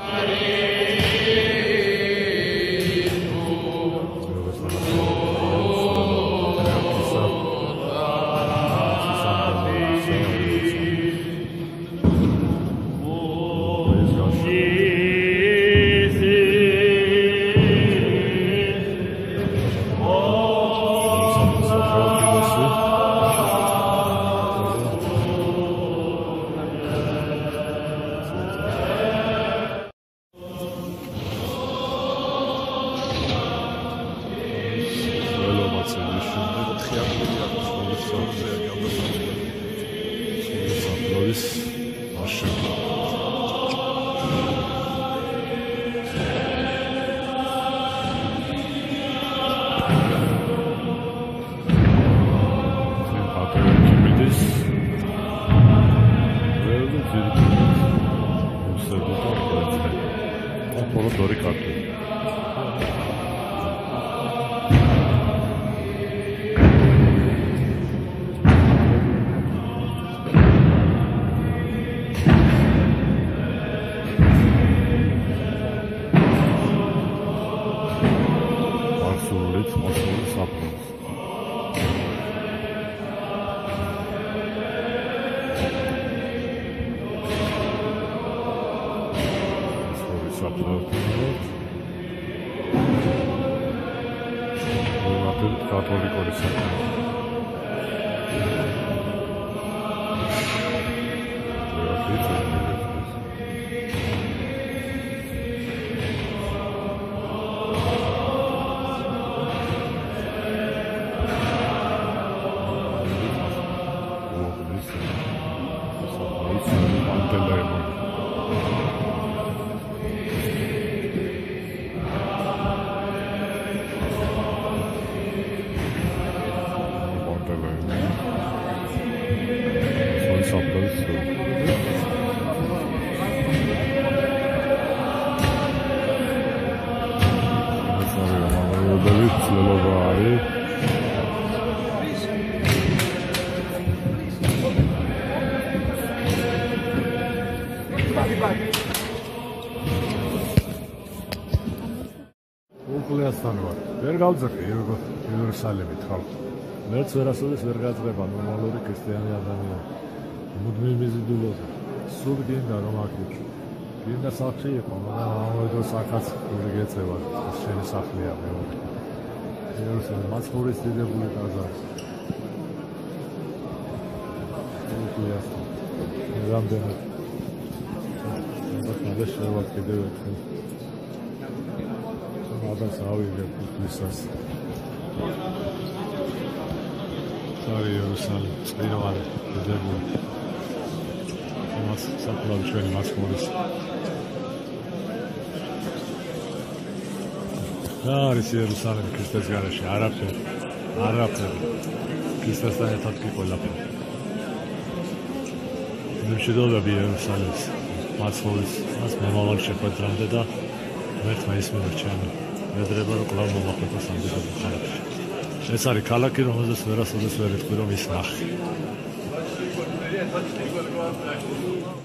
Იერუსალიმით ხალხ. მეც ვერასოდეს ვერ გაძღება ნორმალური ქრისტიანი ადამიანი. მუდმივ მიზიდულოზე. სულ გინდა რომ აქ გინდა სახლი იყო, მაგრამ ამავდროულად აქაც გეწევა. შენი სახლია მეორე. იერუსალიმი მაცხოვრის დიდებული ტაძარი. უკუიას. რამდენად. და შევა კიდევ ერთხელ. ადას ავიღებ ქრისტეს. Sorry, Ierusалим, წვირვალი, დიდებული. მას საკმაოდ ჩვენი მაცხოვრის. რა არის იერუსალიმი ქრისტეს გარეშე? არაფერი. ქრისტესთან ერთად კი ყველაფერი. მშვიდობები იერუსალიმის მაცხოვრის, მას მომავალ შეხვედრამდე და მერტმა ის მიურჩენა. მედრება რომ კვლავ მომახვეთა სამდებო ქალაქში. ეს არის ქალაქი, რომელზეც ვერასოდეს ვერ იტყვი რომ ის ნახე.